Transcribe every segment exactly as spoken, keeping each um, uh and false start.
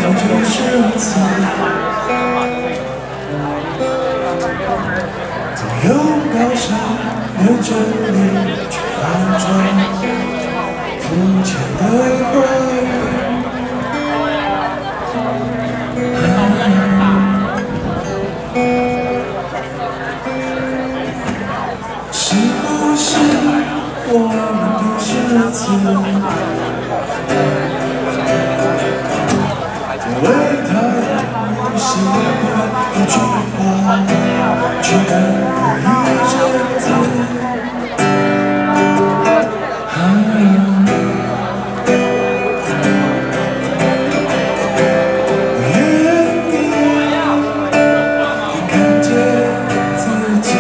就是如此。总有高尚的真理去反转肤浅的话语。是不是我们都是如此？为他不喜欢一句话，却敢哭一阵子。啊，我愿意看见自己，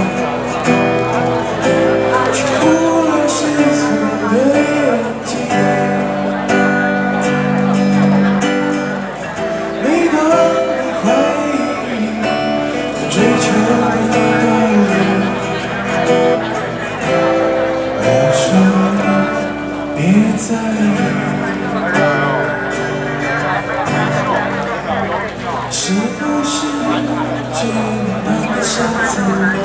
却忽略世俗的眼睛。追求的道理，我说别在意，是不是只能当下次，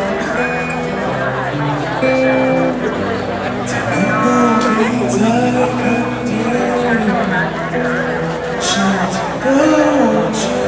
才能够比再看见世界的无知。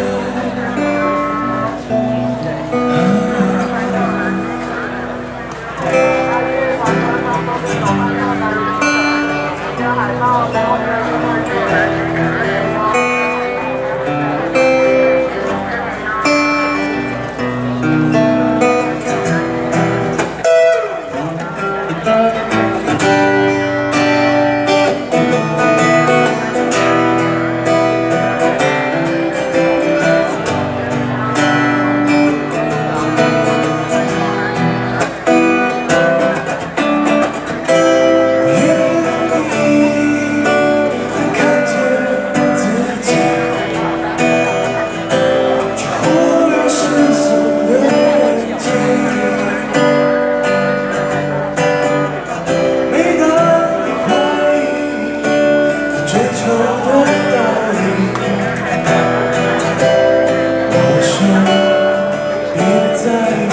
追求的道理，我说别再